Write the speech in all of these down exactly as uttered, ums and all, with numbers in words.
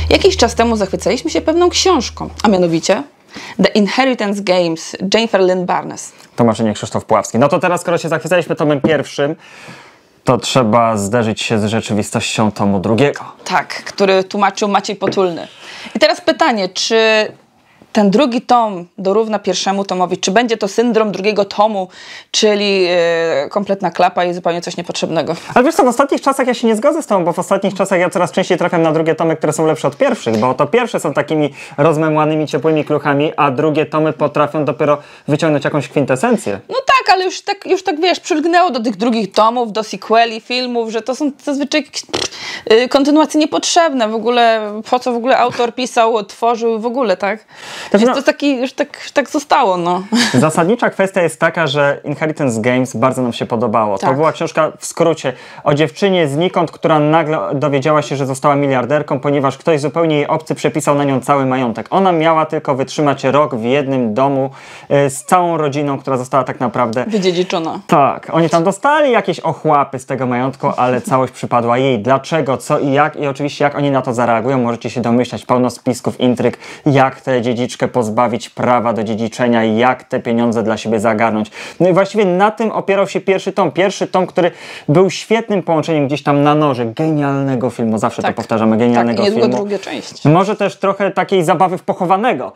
Jakiś czas temu zachwycaliśmy się pewną książką, a mianowicie The Inheritance Games, Jennifer Lynn Barnes. Tłumaczenie Krzysztof Puławski. No to teraz, skoro się zachwycaliśmy tomem pierwszym, to trzeba zderzyć się z rzeczywistością tomu drugiego. Tak, który tłumaczył Maciej Potulny. I teraz pytanie, czy ten drugi tom dorówna pierwszemu tomowi, czy będzie to syndrom drugiego tomu, czyli yy, kompletna klapa i zupełnie coś niepotrzebnego. Ale wiesz co, w ostatnich czasach ja się nie zgodzę z tobą, bo w ostatnich czasach ja coraz częściej trafiam na drugie tomy, które są lepsze od pierwszych, bo to pierwsze są takimi rozmemłanymi, ciepłymi kluchami, a drugie tomy potrafią dopiero wyciągnąć jakąś kwintesencję. No tak, ale już tak, już tak wiesz, przylgnęło do tych drugich tomów, do sequeli, filmów, że to są zazwyczaj yy, kontynuacje niepotrzebne. W ogóle, po co w ogóle autor pisał, tworzył w ogóle, tak? Znaczy, Więc no, to taki, już tak, tak zostało, no. Zasadnicza kwestia jest taka, że Inheritance Games bardzo nam się podobało. Tak. To była książka w skrócie o dziewczynie znikąd, która nagle dowiedziała się, że została miliarderką, ponieważ ktoś zupełnie jej obcy przepisał na nią cały majątek. Ona miała tylko wytrzymać rok w jednym domu y, z całą rodziną, która została tak naprawdę... Wydziedziczona. Tak, oni tam dostali jakieś ochłapy z tego majątku, ale całość przypadła jej. Dlaczego, co i jak i oczywiście jak oni na to zareagują, możecie się domyślać. Pełno spisków, intryg, jak tę dziedziczkę pozbawić prawa do dziedziczenia i jak te pieniądze dla siebie zagarnąć. No i właściwie na tym opierał się pierwszy tom. Pierwszy tom, który był świetnym połączeniem gdzieś tam na noże genialnego filmu. Zawsze Tak. to powtarzamy, genialnego tak, filmu. druga część. Może też trochę takiej zabawy w pochowanego.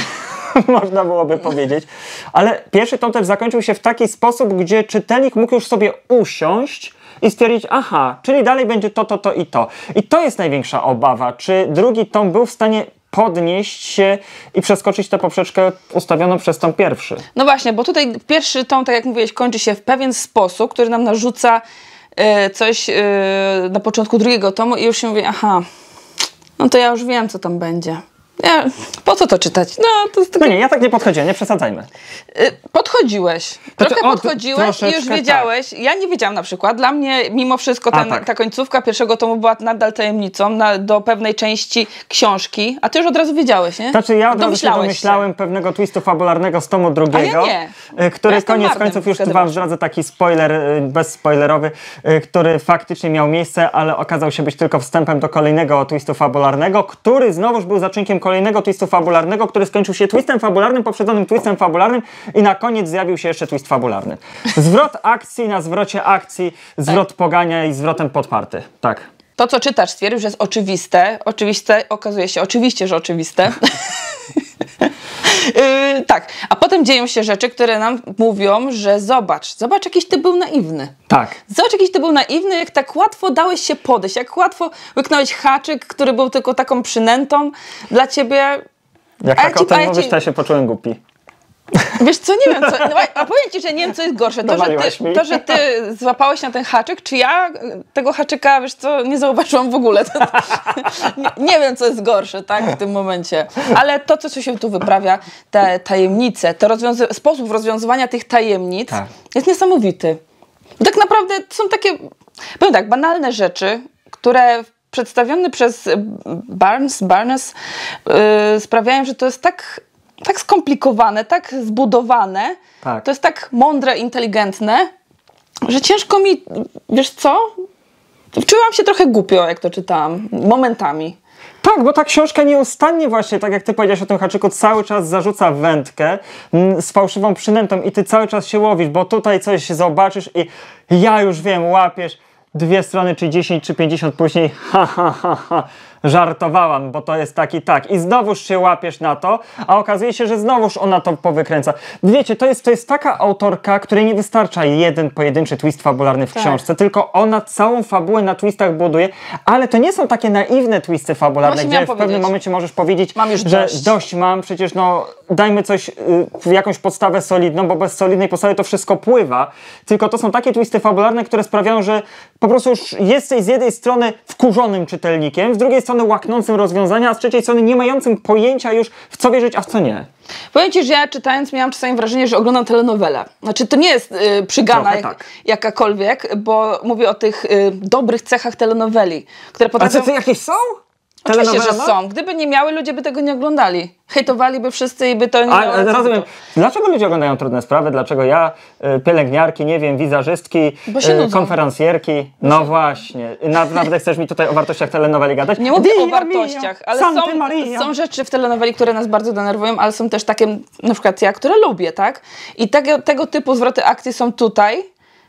Można byłoby powiedzieć. Ale pierwszy tom też zakończył się w taki sposób, gdzie czytelnik mógł już sobie usiąść i stwierdzić, aha, czyli dalej będzie to, to, to i to. I to jest największa obawa. Czy drugi tom był w stanie podnieść się i przeskoczyć tę poprzeczkę ustawioną przez tom pierwszy? No właśnie, bo tutaj pierwszy tom, tak jak mówiłeś, kończy się w pewien sposób, który nam narzuca y, coś y, na początku drugiego tomu i już się mówi, aha, no to ja już wiem, co tam będzie. Ja, po co to czytać? No, to jest takie... no nie, ja tak nie podchodziłem, nie przesadzajmy. Y, podchodziłeś, Znaczy, trochę o, podchodziłeś i już wiedziałeś. Tak. Ja nie wiedziałam na przykład. Dla mnie mimo wszystko ten, A, tak. ta końcówka pierwszego tomu była nadal tajemnicą na, do pewnej części książki, a ty już od razu wiedziałeś, nie? Znaczy ja od razu się Domyślałeś domyślałem się. pewnego twistu fabularnego z tomu drugiego, a ja nie. który ja koniec marnym, końców już wtedy wam masz. zdradzę taki spoiler, bezspoilerowy, który faktycznie miał miejsce, ale okazał się być tylko wstępem do kolejnego twistu fabularnego, który znowuż był zaczynkiem kolejnego twistu fabularnego, który skończył się twistem fabularnym, poprzedzonym twistem fabularnym i na koniec zjawił się jeszcze twist fabularny. Zwrot akcji na zwrocie akcji, zwrot tak. pogania i zwrotem podparty. Tak. To, co czytasz, stwierdził, że jest oczywiste. Oczywiste, okazuje się oczywiście, że oczywiste. Yy, tak, a potem dzieją się rzeczy, które nam mówią, że zobacz, zobacz jakiś ty był naiwny. Tak. Zobacz jakiś ty był naiwny, jak tak łatwo dałeś się podejść, jak łatwo łyknąłeś haczyk, który był tylko taką przynętą dla ciebie. Jak tak o tym mówisz, to ja się poczułem głupi. Wiesz co, nie wiem, co, no, a powiem ci, że nie wiem, co jest gorsze, to że, ty, to, że ty złapałeś na ten haczyk, czy ja tego haczyka, wiesz co, nie zauważyłam w ogóle. To, nie, nie wiem, co jest gorsze, tak, w tym momencie. Ale to, co się tu wyprawia, te tajemnice, te rozwiązy- sposób rozwiązywania tych tajemnic tak. jest niesamowity. Bo tak naprawdę są takie, powiem tak, banalne rzeczy, które przedstawione przez Barnes, Barnes yy, sprawiają, że to jest tak tak skomplikowane, tak zbudowane, tak. to jest tak mądre, inteligentne, że ciężko mi, wiesz co? Czułam się trochę głupio, jak to czytałam, momentami. Tak, bo ta książka nieustannie właśnie, tak jak ty powiedziałeś o tym haczyku, cały czas zarzuca wędkę m, z fałszywą przynętą i ty cały czas się łowisz, bo tutaj coś zobaczysz i ja już wiem, łapiesz dwie strony, czy dziesięć, czy pięćdziesiąt później, ha, ha, ha, ha. Żartowałam, bo to jest tak i tak. I znowuż się łapiesz na to, a okazuje się, że znowuż ona to powykręca. Wiecie, to jest, to jest taka autorka, której nie wystarcza jeden pojedynczy twist fabularny w tak. książce, tylko ona całą fabułę na twistach buduje, ale to nie są takie naiwne twisty fabularne, Właśnie gdzie w powiedzieć. pewnym momencie możesz powiedzieć, mam już że dość. dość mam, przecież no dajmy coś, y, jakąś podstawę solidną, bo bez solidnej podstawy to wszystko pływa. Tylko to są takie twisty fabularne, które sprawiają, że po prostu już jesteś z jednej strony wkurzonym czytelnikiem, z drugiej strony łaknącym rozwiązania, a z trzeciej strony nie mającym pojęcia już w co wierzyć, a w co nie. Powiem ci, że ja czytając miałam czasami wrażenie, że oglądam telenowelę. Znaczy to nie jest y, przygana jak, tak. jakakolwiek, bo mówię o tych y, dobrych cechach telenoweli, które potrafią... A co, to jakieś są? Oczywiście, że są. Gdyby nie miały, ludzie by tego nie oglądali. Hejtowaliby wszyscy i by to nie A, miało. rozumiem. Dlaczego ludzie oglądają Trudne Sprawy? Dlaczego ja, pielęgniarki, nie wiem, wizerzystki, konferencjerki? No się... właśnie. Naprawdę chcesz mi tutaj o wartościach telenoweli gadać? Nie mówię o wartościach, ale są, są rzeczy w telenoweli, które nas bardzo denerwują, ale są też takie, na przykład ja, które lubię, tak? I tego, tego typu zwroty akcji są tutaj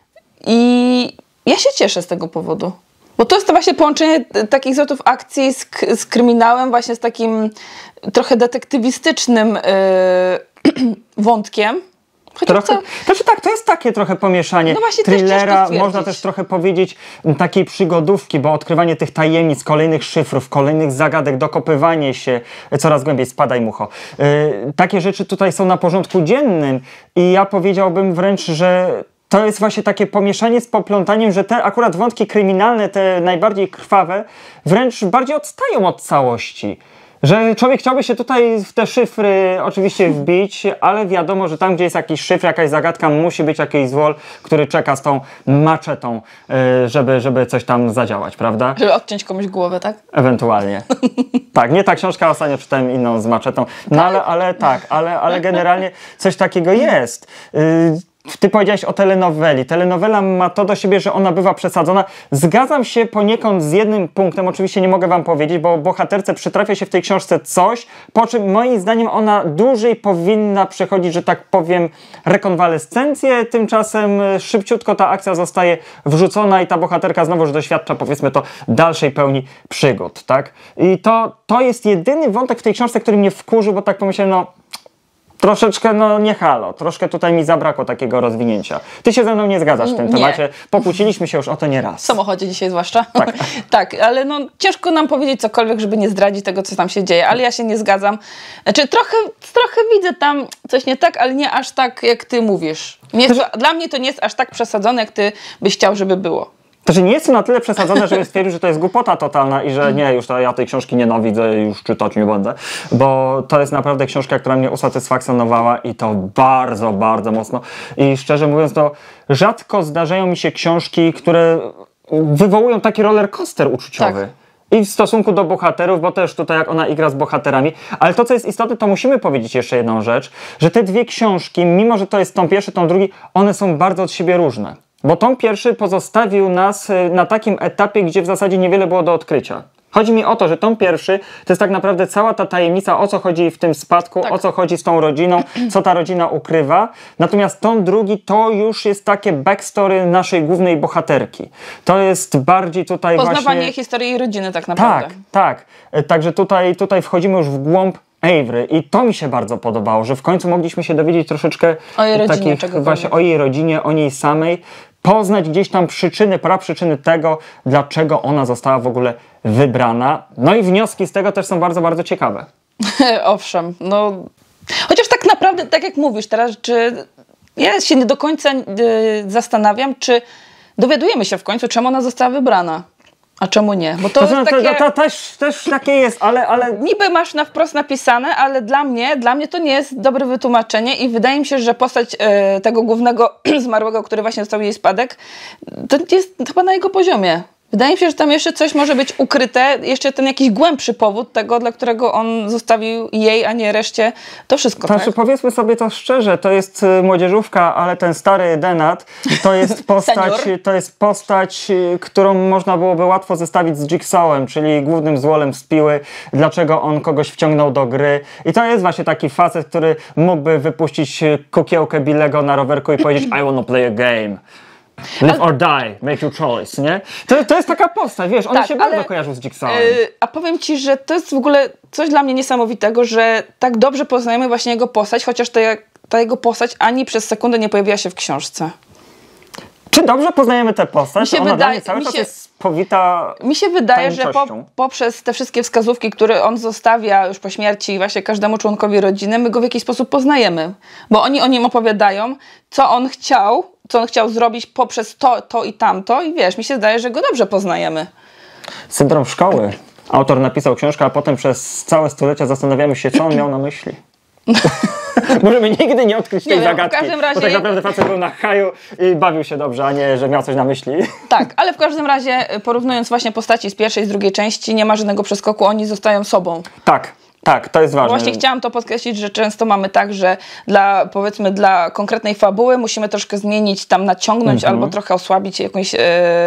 i ja się cieszę z tego powodu. Bo to jest to właśnie połączenie takich zwrotów akcji z, z kryminałem, właśnie z takim trochę detektywistycznym yy, wątkiem. Trochę, to... Znaczy tak, to jest takie trochę pomieszanie no właśnie, thrillera, też można też trochę powiedzieć takiej przygodówki, bo odkrywanie tych tajemnic, kolejnych szyfrów, kolejnych zagadek, dokopywanie się coraz głębiej, spadaj mucho. Yy, takie rzeczy tutaj są na porządku dziennym i ja powiedziałbym wręcz, że to jest właśnie takie pomieszanie z poplątaniem, że te akurat wątki kryminalne, te najbardziej krwawe, wręcz bardziej odstają od całości. Że człowiek chciałby się tutaj w te szyfry oczywiście wbić, ale wiadomo, że tam, gdzie jest jakiś szyfr, jakaś zagadka, musi być jakiś zwol, który czeka z tą maczetą, żeby, żeby coś tam zadziałać, prawda? Żeby odciąć komuś głowę, tak? Ewentualnie. Tak, nie ta książka, ostatnio czytałem inną z maczetą. No ale, ale tak, ale, ale generalnie coś takiego jest. Ty powiedziałeś o telenoweli. Telenowela ma to do siebie, że ona bywa przesadzona. Zgadzam się poniekąd z jednym punktem, oczywiście nie mogę wam powiedzieć, bo bohaterce przytrafia się w tej książce coś, po czym moim zdaniem ona dłużej powinna przechodzić, że tak powiem, rekonwalescencję. Tymczasem szybciutko ta akcja zostaje wrzucona i ta bohaterka znowuż doświadcza, powiedzmy to, dalszej pełni przygód, tak? I to, to jest jedyny wątek w tej książce, który mnie wkurzył, bo tak pomyślałem, no troszeczkę, no nie halo, troszkę tutaj mi zabrakło takiego rozwinięcia. Ty się ze mną nie zgadzasz w tym nie. temacie, pokłóciliśmy się już o to nieraz. W samochodzie dzisiaj zwłaszcza. Tak. Tak, ale no ciężko nam powiedzieć cokolwiek, żeby nie zdradzić tego, co tam się dzieje, ale ja się nie zgadzam. Znaczy trochę, trochę widzę tam coś nie tak, ale nie aż tak, jak ty mówisz. Nie, to, dla mnie to nie jest aż tak przesadzone, jak ty byś chciał, żeby było. To, że nie jest to na tyle przesadzone, żeby stwierdził, że to jest głupota totalna i że nie, już to ja tej książki nienawidzę, już czytać nie będę, bo to jest naprawdę książka, która mnie usatysfakcjonowała i to bardzo, bardzo mocno. I szczerze mówiąc, to rzadko zdarzają mi się książki, które wywołują taki roller coaster uczuciowy. Tak. I w stosunku do bohaterów, bo też tutaj jak ona igra z bohaterami. Ale to, co jest istotne, to musimy powiedzieć jeszcze jedną rzecz, że te dwie książki, mimo że to jest tom pierwszy, tom drugi, one są bardzo od siebie różne. Bo tom pierwszy pozostawił nas na takim etapie, gdzie w zasadzie niewiele było do odkrycia. Chodzi mi o to, że tom pierwszy to jest tak naprawdę cała ta tajemnica, o co chodzi w tym spadku, tak. o co chodzi z tą rodziną, co ta rodzina ukrywa. Natomiast tom drugi to już jest takie backstory naszej głównej bohaterki. To jest bardziej tutaj Poznawanie właśnie... Poznawanie historii jej rodziny tak naprawdę. Tak, tak. Także tutaj, tutaj wchodzimy już w głąb Avery i to mi się bardzo podobało, że w końcu mogliśmy się dowiedzieć troszeczkę o jej rodzinie, takich, właśnie o jej rodzinie, o niej samej, poznać gdzieś tam przyczyny, praprzyczyny tego, dlaczego ona została w ogóle wybrana. No i wnioski z tego też są bardzo, bardzo ciekawe. Owszem, no chociaż tak naprawdę, tak jak mówisz teraz, czy ja się nie do końca y, zastanawiam, czy dowiadujemy się w końcu, czemu ona została wybrana. A czemu nie? Bo to, to, jest to, takie... to, to też, też takie jest, ale, ale... Niby masz na wprost napisane, ale dla mnie, dla mnie to nie jest dobre wytłumaczenie i wydaje mi się, że postać e, tego głównego zmarłego, który właśnie dostał jej spadek, to jest chyba na jego poziomie. Wydaje mi się, że tam jeszcze coś może być ukryte, jeszcze ten jakiś głębszy powód tego, dla którego on zostawił jej, a nie reszcie, to wszystko. Znaczy, tak? Powiedzmy sobie to szczerze, to jest młodzieżówka, ale ten stary Denat to jest postać, to jest postać, którą można byłoby łatwo zestawić z Jigsawem, czyli głównym złolem z Piły, dlaczego on kogoś wciągnął do gry. I to jest właśnie taki facet, który mógłby wypuścić kukiełkę Billego na rowerku i powiedzieć I wanna play a game. Live or die, make your choice, nie? To, to jest taka postać, wiesz, ona tak, się bardzo kojarzy z Jigsawem. Yy, a powiem ci, że to jest w ogóle coś dla mnie niesamowitego, że tak dobrze poznajemy właśnie jego postać, chociaż ta, ta jego postać ani przez sekundę nie pojawiła się w książce. Czy dobrze poznajemy tę postać? Mi się ona wydaje, cały mi czas się, jest powita Mi się wydaje, że po, poprzez te wszystkie wskazówki, które on zostawia już po śmierci właśnie każdemu członkowi rodziny, my go w jakiś sposób poznajemy. Bo oni o nim opowiadają, co on chciał, co on chciał zrobić poprzez to, to i tamto i wiesz, mi się zdaje, że go dobrze poznajemy. Syndrom szkoły. Autor napisał książkę, a potem przez całe stulecia zastanawiamy się, co on miał na myśli. Możemy nigdy nie odkryć tej nie zagadki, wiem, w każdym razie... bo tak naprawdę facet był na haju i bawił się dobrze, a nie, że miał coś na myśli. Tak, ale w każdym razie porównując właśnie postaci z pierwszej i z drugiej części, nie ma żadnego przeskoku, oni zostają sobą. Tak. Tak, to jest ważne. Właśnie chciałam to podkreślić, że często mamy tak, że dla, powiedzmy, dla konkretnej fabuły musimy troszkę zmienić, tam naciągnąć mm-hmm. albo trochę osłabić jakąś e,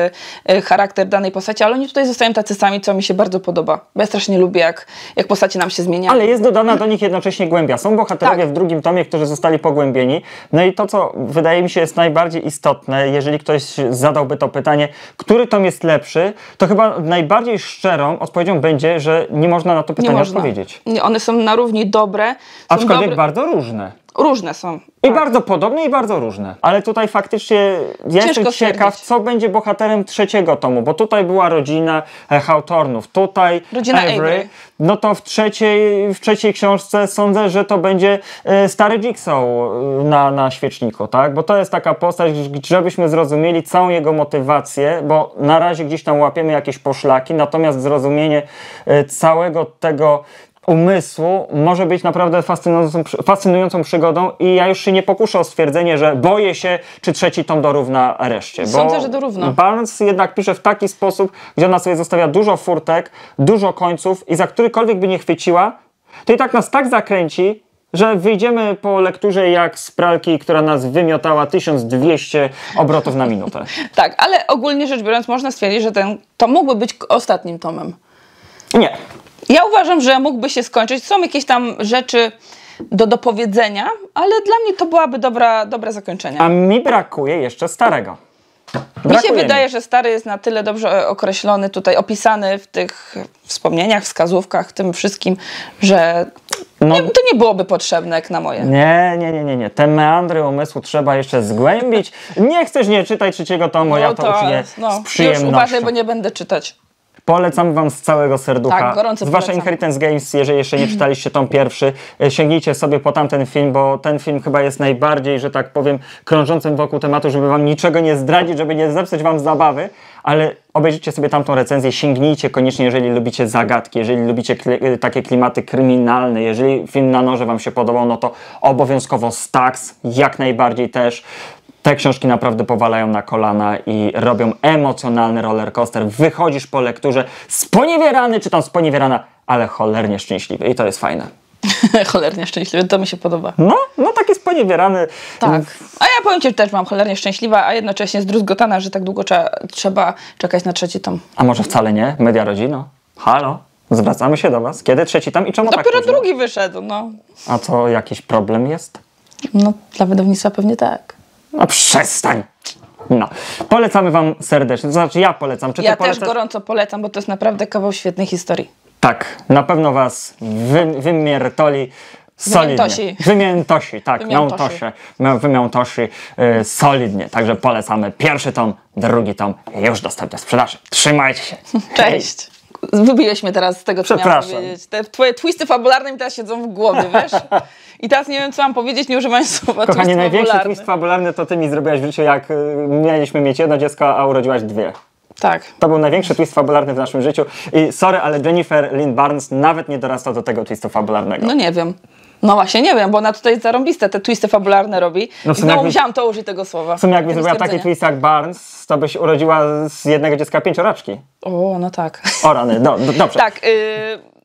e, charakter danej postaci, ale oni tutaj zostają tacy sami, co mi się bardzo podoba. Bo ja strasznie lubię, jak, jak postacie nam się zmieniają. Ale jest dodana do nich jednocześnie głębia. Są bohaterowie tak. w drugim tomie, którzy zostali pogłębieni. No i to, co wydaje mi się jest najbardziej istotne, jeżeli ktoś zadałby to pytanie, który tom jest lepszy, to chyba najbardziej szczerą odpowiedzią będzie, że nie można na to pytanie odpowiedzieć. Nie, one są na równi dobre. Aczkolwiek dobre... bardzo różne. Różne są. I tak. bardzo podobne i bardzo różne. Ale tutaj faktycznie ja Ciężko jestem ciekaw, stwierdzić. co będzie bohaterem trzeciego tomu, bo tutaj była rodzina e, Hawthornów, tutaj rodzina Avery. Avery. No to w trzeciej, w trzeciej książce sądzę, że to będzie e, stary Jigsaw e, na, na świeczniku, tak? Bo to jest taka postać, żebyśmy zrozumieli całą jego motywację, bo na razie gdzieś tam łapiemy jakieś poszlaki, natomiast zrozumienie e, całego tego umysłu może być naprawdę fascynującą, fascynującą przygodą i ja już się nie pokuszę o stwierdzenie, że boję się, czy trzeci tom dorówna reszcie. Sądzę, bo że dorówna. Barnes jednak pisze w taki sposób, gdzie ona sobie zostawia dużo furtek, dużo końców i za którykolwiek by nie chwyciła, to i tak nas tak zakręci, że wyjdziemy po lekturze jak z pralki, która nas wymiotała tysiąc dwieście obrotów na minutę. Tak, ale ogólnie rzecz biorąc można stwierdzić, że ten to mógłby być ostatnim tomem. Nie. Ja uważam, że mógłby się skończyć. Są jakieś tam rzeczy do dopowiedzenia, ale dla mnie to byłaby dobra, dobre zakończenie. A mi brakuje jeszcze starego. Brakuje mi się wydaje, mi. że stary jest na tyle dobrze określony, tutaj opisany w tych wspomnieniach, wskazówkach, tym wszystkim, że no, nie, to nie byłoby potrzebne jak na moje. Nie, nie, nie, nie, nie. Te meandry umysłu trzeba jeszcze zgłębić. Nie chcesz, nie czytaj trzeciego tomu, no ja to, to uczynię no, z przyjemnością. Już uważaj, bo nie będę czytać. Polecam wam z całego serducha. Tak, gorąco z waszej polecam. Inheritance Games, jeżeli jeszcze nie czytaliście tom pierwszy, sięgnijcie sobie po tamten film, bo ten film chyba jest najbardziej, że tak powiem, krążącym wokół tematu, żeby wam niczego nie zdradzić, żeby nie zepsuć wam zabawy, ale obejrzyjcie sobie tamtą recenzję, sięgnijcie koniecznie, jeżeli lubicie zagadki, jeżeli lubicie kli- takie klimaty kryminalne, jeżeli film Na noże wam się podobał, no to obowiązkowo Stax, jak najbardziej też. Te książki naprawdę powalają na kolana i robią emocjonalny rollercoaster. Wychodzisz po lekturze sponiewierany, czy tam sponiewierana, ale cholernie szczęśliwy i to jest fajne. Cholernie szczęśliwy, to mi się podoba. No, no taki sponiewierany. Tak. A ja powiem ci, że też mam cholernie szczęśliwa, a jednocześnie zdruzgotana, że tak długo trzeba, trzeba czekać na trzeci tom. A może wcale nie? Media Rodzino? Halo? Zwracamy się do was. Kiedy trzeci tom i czemu Dopiero tak późno? drugi wyszedł, no. A to jakiś problem jest? No, dla wydawnictwa pewnie tak. No przestań! No, polecamy wam serdecznie. To znaczy ja polecam. Czy ja ty polecasz? też gorąco polecam, bo to jest naprawdę kawał świetnej historii. Tak, na pewno was wy, wymiertoli solidnie. Wymiętosi. Wymiętosi, tak, Wymiętosi. miętosie, wymiętosi y, solidnie. Także polecamy pierwszy tom, drugi tom już dostępny w sprzedaży. Trzymajcie się. Cześć. Wybiłeś mnie teraz z tego, co miałam powiedzieć. Te twoje twisty fabularne mi teraz siedzą w głowie, wiesz? I teraz nie wiem, co mam powiedzieć, nie używając słowa twist Kochanie, największy fabularny. twist fabularny to ty mi zrobiłaś w życiu, jak y, mieliśmy mieć jedno dziecko, a urodziłaś dwie. Tak. To był największy twist fabularny w naszym życiu. I sorry, ale Jennifer Lynn Barnes nawet nie dorasta do tego twistu fabularnego. No nie wiem. No właśnie, nie wiem, bo ona tutaj zarąbiste te twisty fabularne robi. No I znowu jakby, musiałam to użyć tego słowa. W sumie jakbyś zrobiła taki twist jak Barnes, to byś urodziła z jednego dziecka pięcioraczki. O, no tak. O rany, no, no dobrze. Tak, yy,